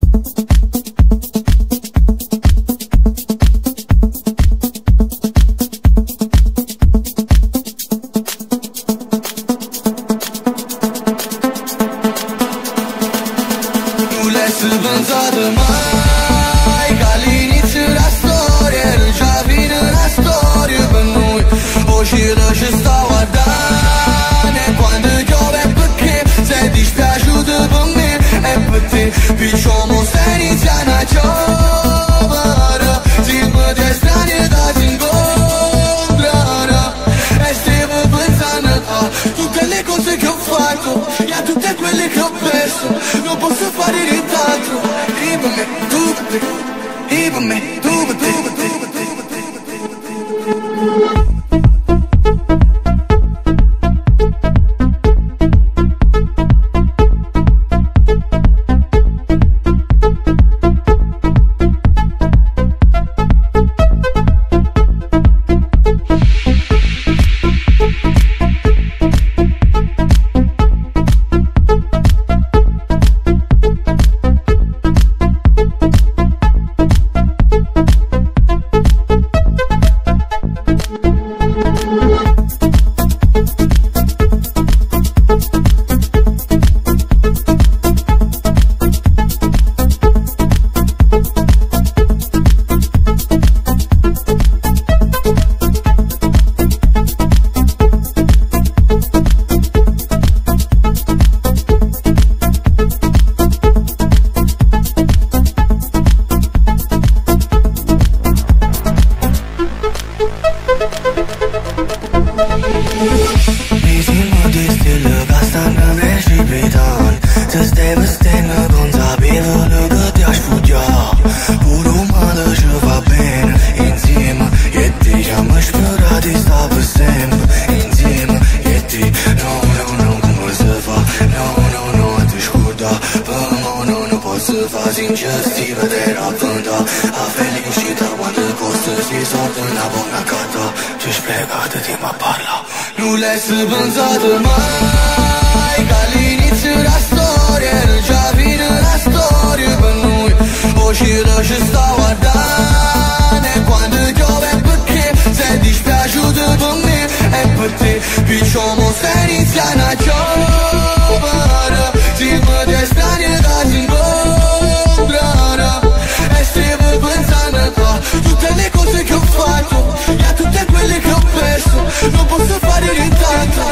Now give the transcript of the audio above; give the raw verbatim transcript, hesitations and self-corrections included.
Sărbânzată mai ca liniți la storie, già vine la storia per noi. Uscire ci stavo a dare quando piove perché sei dispiaciuto per me e per te. Picciamo se inizia una giovane, siamo di strani da si incontrare. E stiamo pensando a tutte le cose che ho fatto e a tutte quelle che ho perso. Non posso fare nient'altro. Dimmi, tu, dimmi, tu, tu, tu, tu, tu. Nu le sărbânzată mai ca l'inizio la storia, già vine la storia per noi. Uscire ci stavo a dare quando piove perché sei dispiaciuto per me e per te. Picciamo se inizia una giovane, siamo di strani da si incontrare. E stiamo pensando a tutte le cose che ho fatto e a tutte quelle che ho perso. Non posso fare nient'altro.